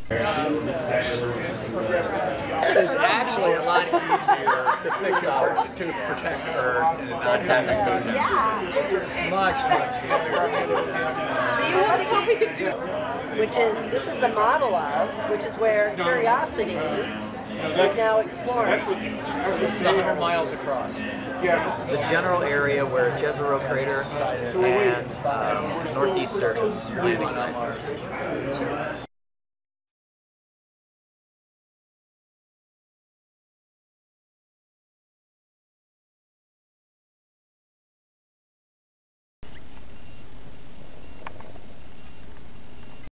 It's actually a lot easier to fix up to protect Earth and not have it go down. Yeah. It's much easier. So you have to we could do, which is, this is the model of, which is where Curiosity is now exploring. So this is 100 miles across. The general area where Jezero Crater and northeastern landing sites are.